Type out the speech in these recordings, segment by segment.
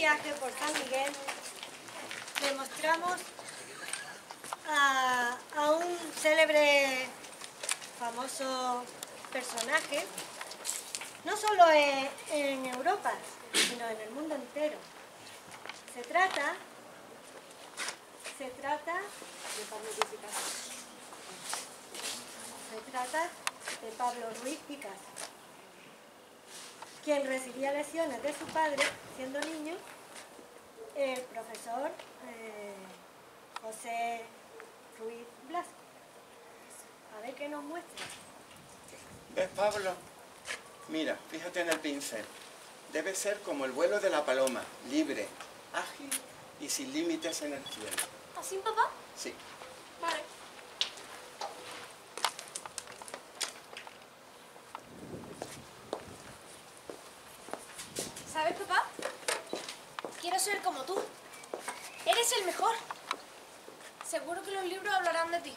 viaje por San Miguel le mostramos a un célebre, famoso personaje, no solo en Europa, sino en el mundo entero. Se trata de Pablo Ruiz Picasso, quien recibía lecciones de su padre, siendo niño, el profesor José Ruiz Blasco. A ver qué nos muestra. ¿Ves, Pablo? Mira, fíjate en el pincel. Debe ser como el vuelo de la paloma, libre, ágil y sin límites en el cielo. ¿Así, papá? Sí. Vale. ¿Sabes, papá? Quiero ser como tú. Eres el mejor. Seguro que los libros hablarán de ti.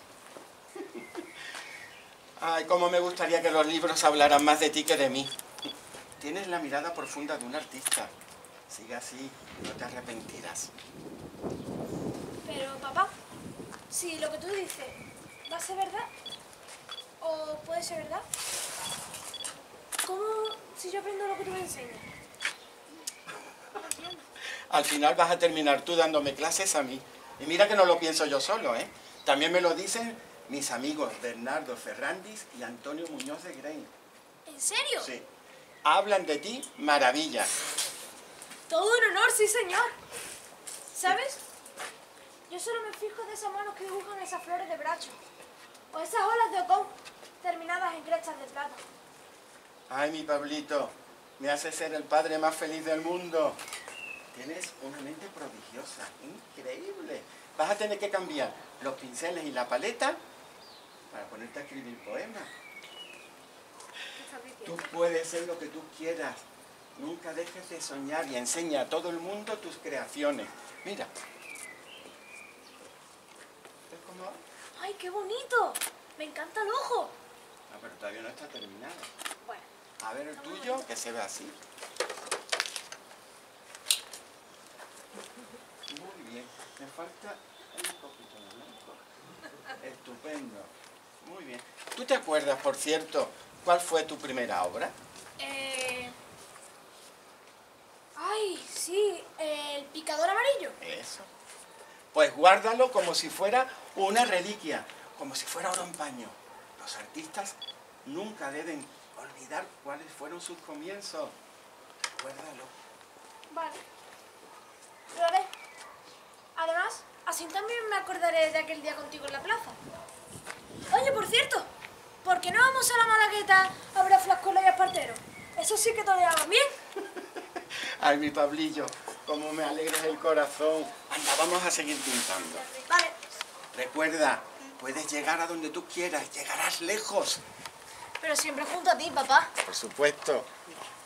Ay, cómo me gustaría que los libros hablaran más de ti que de mí. Tienes la mirada profunda de un artista. Sigue así, no te arrepentirás. Pero, papá, si lo que tú dices va a ser verdad, o puede ser verdad, ¿cómo si yo aprendo lo que tú me enseñas? No entiendo. Al final vas a terminar tú dándome clases a mí. Y mira que no lo pienso yo solo, ¿eh? También me lo dicen mis amigos Bernardo Ferrandis y Antonio Muñoz de Grey. ¿En serio? Sí. Hablan de ti maravillas. Todo un honor, sí, señor. ¿Sabes? Yo solo me fijo de esas manos que dibujan esas flores de bracho. O esas olas de ocón terminadas en crechas de plata. Ay, mi Pablito, me hace ser el padre más feliz del mundo. Tienes una mente prodigiosa, increíble. Vas a tener que cambiar los pinceles y la paleta para ponerte a escribir poemas. Tú puedes ser lo que tú quieras. Nunca dejes de soñar y enseña a todo el mundo tus creaciones. Mira. ¿Ves cómo va? ¡Ay, qué bonito! Me encanta el ojo. Ah, pero todavía no está terminado. Bueno. A ver el tuyo, que se ve así. Muy bien. Me falta un poquito de blanco. Estupendo. Muy bien. ¿Tú te acuerdas, por cierto, cuál fue tu primera obra? Ay, sí, el picador amarillo. Eso. Pues guárdalo como si fuera una reliquia, como si fuera oro en paño. Los artistas nunca deben olvidar cuáles fueron sus comienzos. Guárdalo. Vale. Lo haré. Además, así también me acordaré de aquel día contigo en la plaza. Oye, por cierto, ¿por qué no vamos a la Malagueta a ver a Flascola y a Espartero? Eso sí que toreaban bien. Ay, mi Pablillo, cómo me alegras el corazón. Anda, vamos a seguir pintando. Vale. Recuerda, puedes llegar a donde tú quieras, llegarás lejos. Pero siempre junto a ti, papá. Por supuesto.